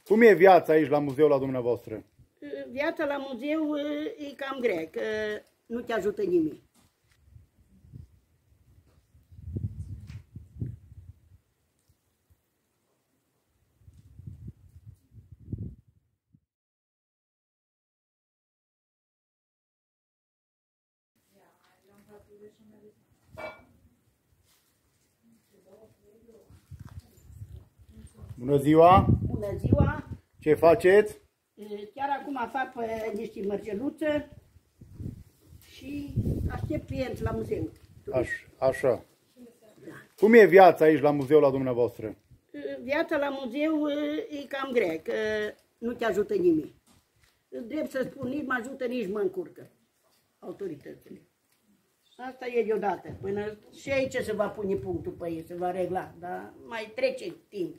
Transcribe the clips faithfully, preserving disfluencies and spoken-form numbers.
Cum e viața aici la muzeu la dumneavoastră? Viața la muzeu e cam grea, că nu te ajută nimeni. Bună ziua! Bună ziua! Ce faceți? Chiar acum fac niște mărgeluță și aștept clienți la muzeu. Aș, așa. Da. Cum e viața aici la muzeu la dumneavoastră? Viața la muzeu e cam grea, că nu te ajută nimeni. Drept să spun, nici mă ajută, nici mă încurcă autoritățile. Asta e deodată. Până și aici se va pune punctul pe ei, se va regla, dar mai trece timp.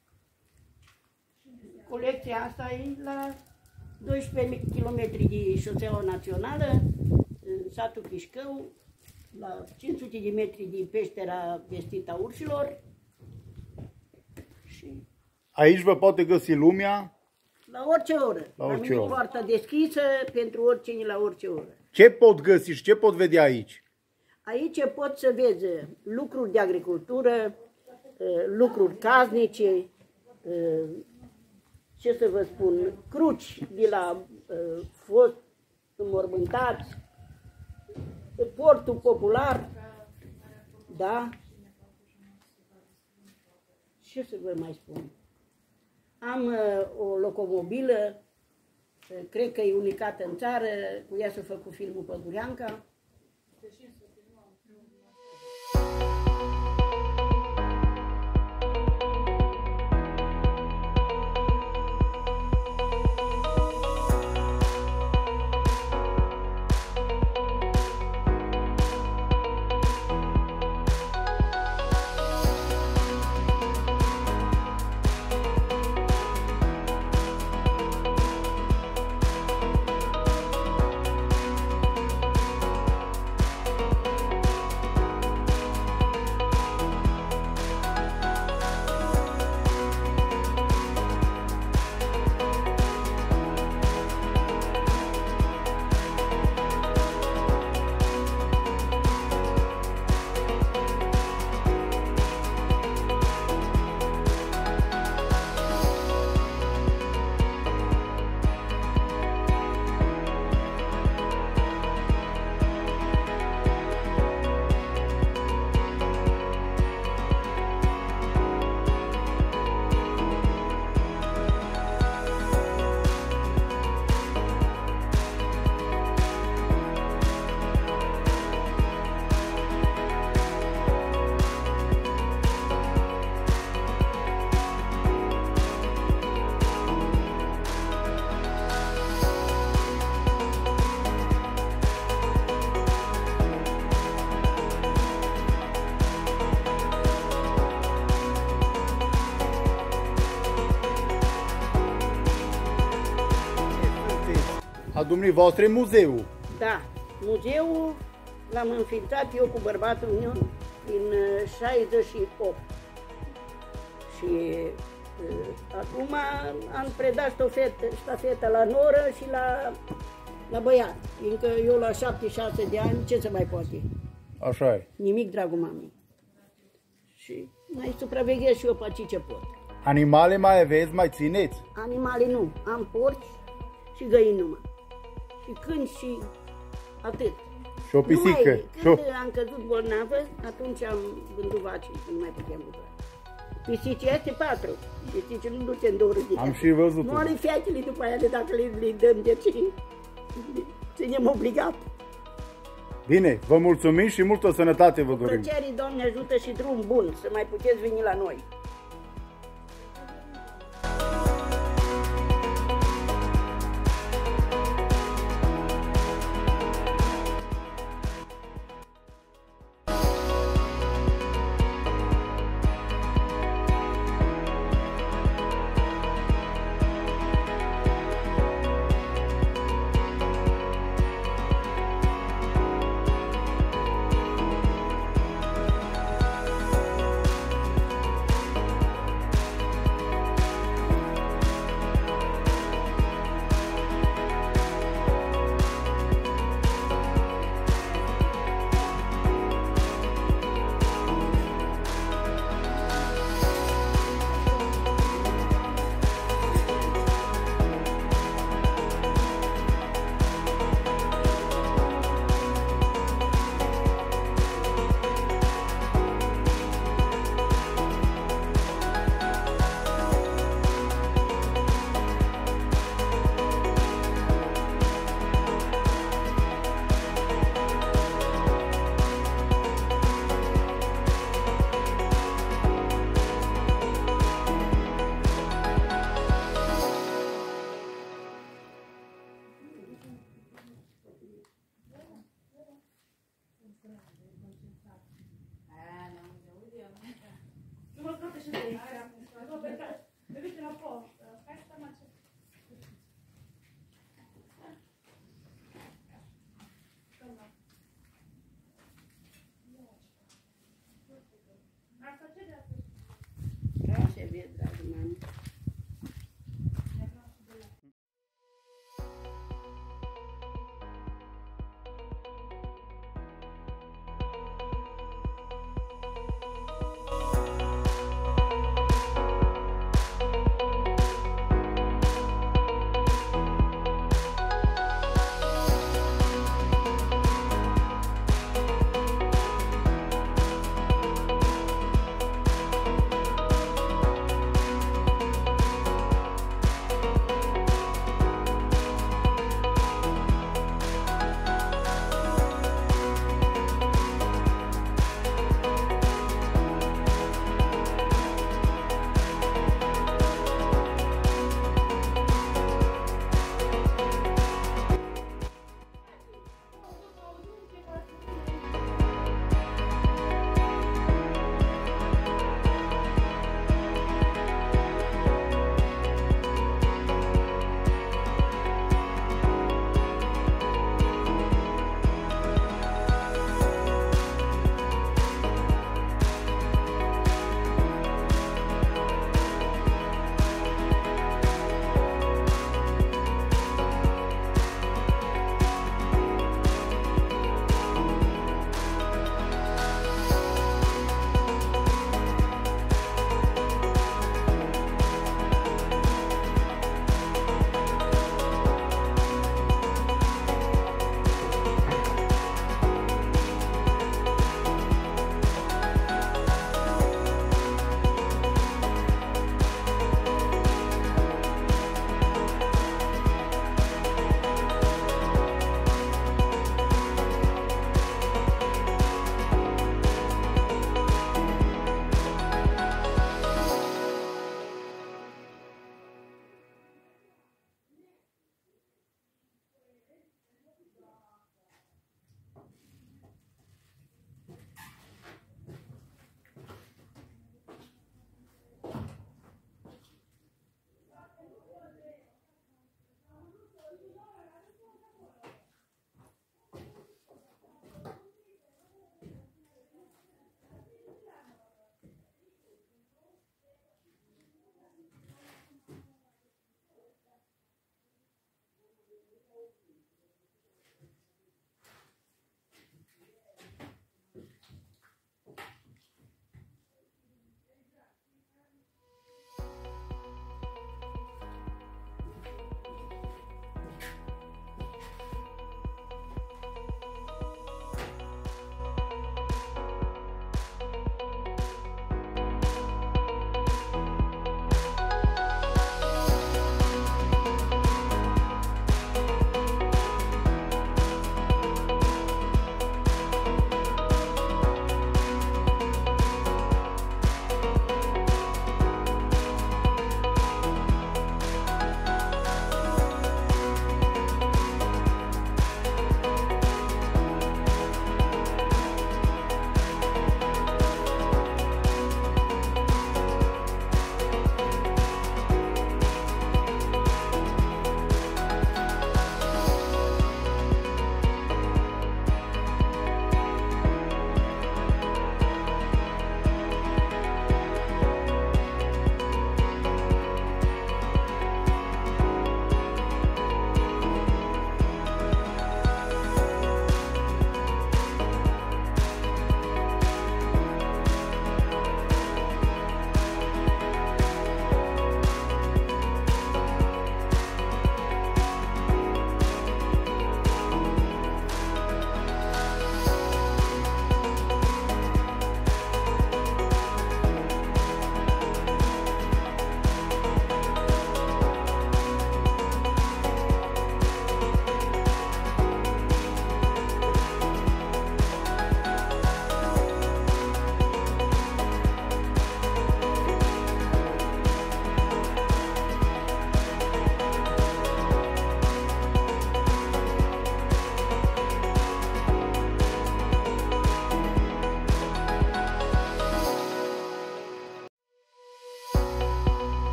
Colecția asta e la doisprezece kilometri de șoseaua națională, în satul Chișcău, la cinci sute de metri din peștera vestită a urșilor. Și aici vă poate găsi lumea? La orice oră. La orice la oră. Poarta deschisă pentru oricine la orice oră. Ce pot găsi și ce pot vedea aici? Aici pot să vezi lucruri de agricultură, lucruri casnice, ce să vă spun, cruci de la fost înmormântați, portul popular, da? Ce să vă mai spun? Am o locomobilă, cred că e unicată în țară, cu ea s-a făcut filmul Pădureanca. A dumneavoastră e muzeul. Da, muzeul l-am înființat eu cu bărbatul meu în șaizeci și opt. Și uh, acum am predat ștafetă, ștafeta la noră și la, la băiat. Încă eu la șaptezeci și șase de ani, ce se mai poate? Așa e. Nimic, dragul mamei. Și mai supraveghez și eu pe aici ce pot. Animale mai aveți, mai țineți? Animale nu, am porci și găini numai. Și câini și atât. Și o pisică. Numai, când am căzut bolnavă, atunci am vândut vaci, nu mai puteam vânda. Pisicii este patru. Pisicii nu duce în două râde. Am și văzut. Moare featele după aia de dacă le, le dăm de ce ținem obligat. Bine, vă mulțumim și multă sănătate vă dorim. Plăcerii, Doamne ajută și drum bun, să mai puteți veni la noi. Apropo, hai să mă ce... Asta ce de atât? Rașe, vie, dragii mami.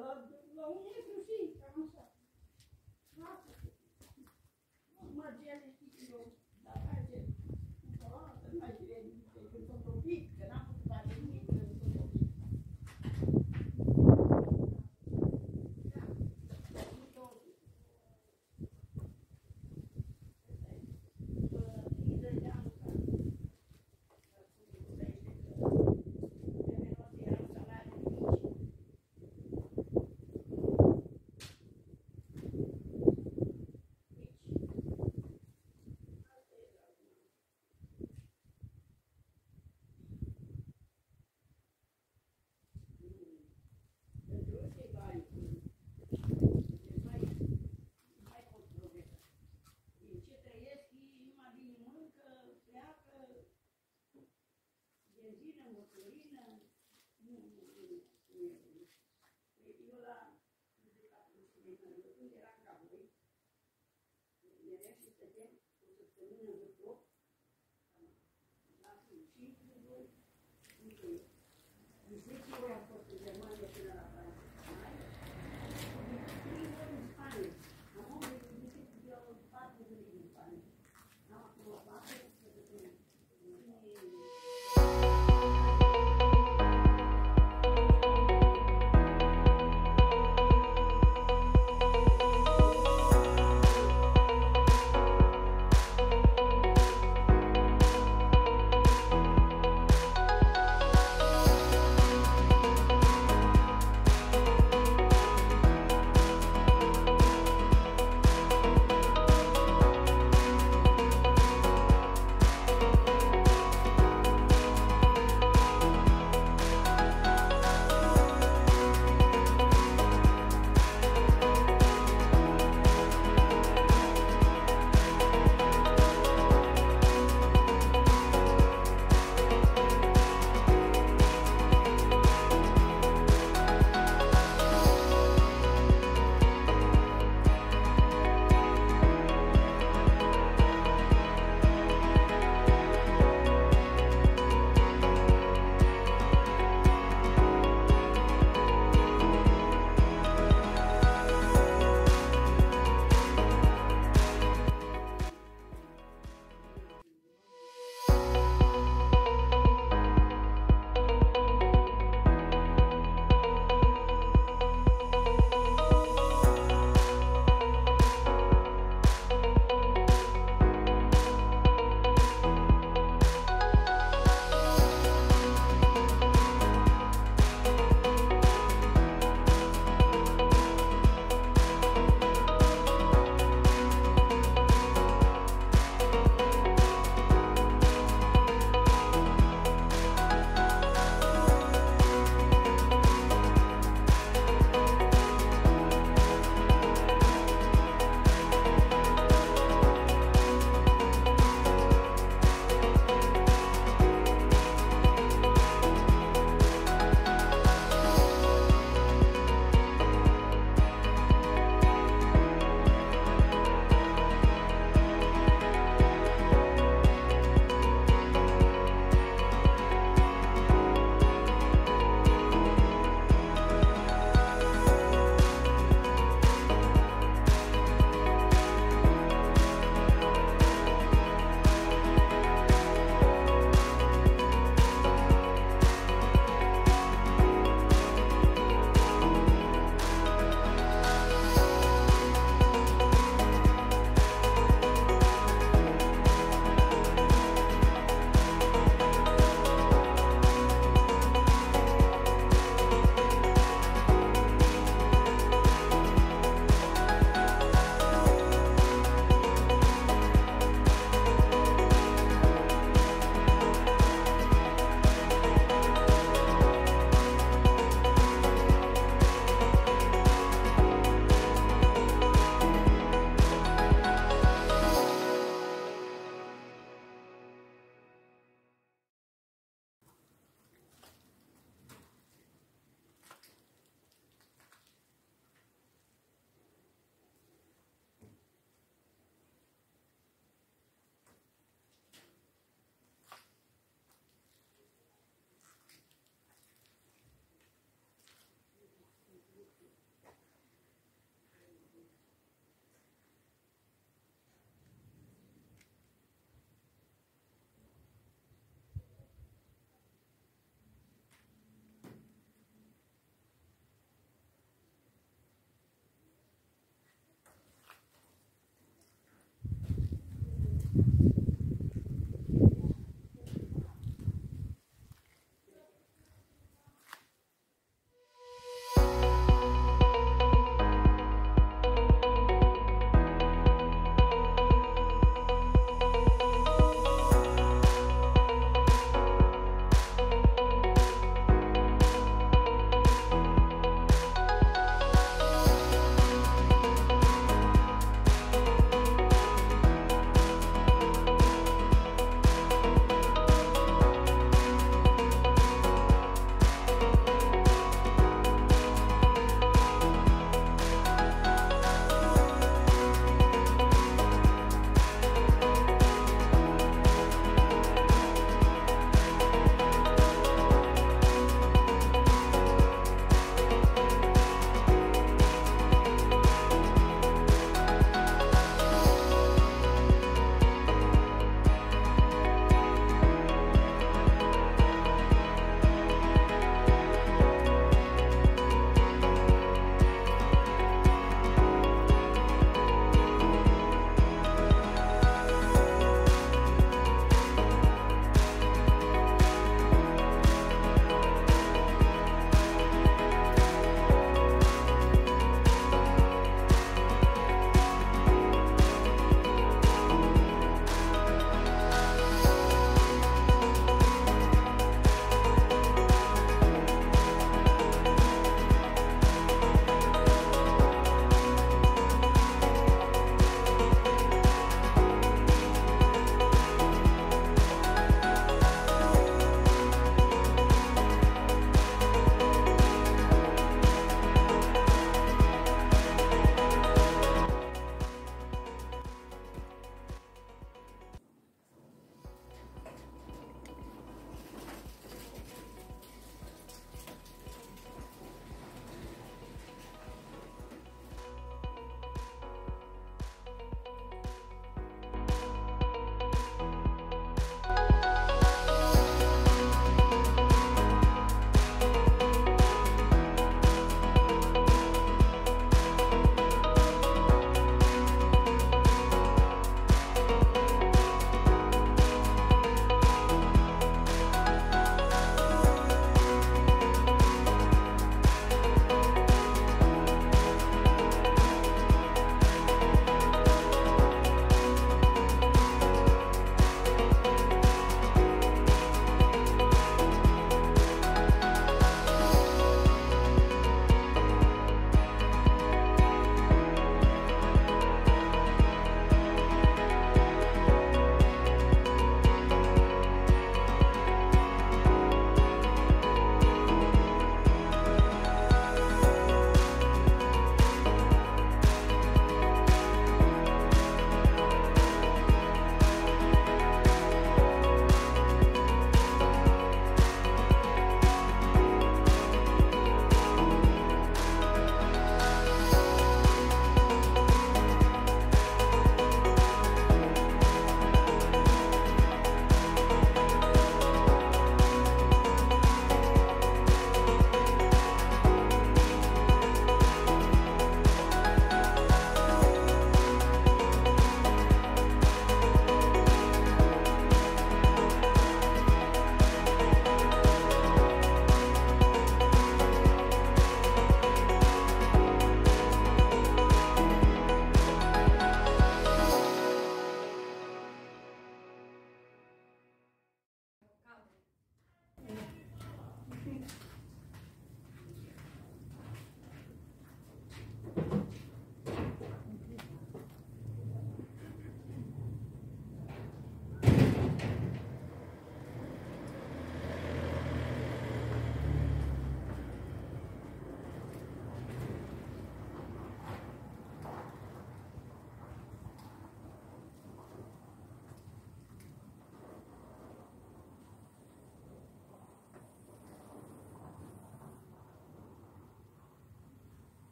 la, la un metru și cam așa. Asta. Mărgele știi eu, dar face niciodată, nu mai știe nimic, când s-o topit, că n-am putut face nimic când s-o topit. Da, nu totul. treizeci de ani ca benzină, motorină, nu, nu, nu, nu e bine. Eu la, nu știu dacă nu știu, când eram ca voi, mereu și stăteam o săptămână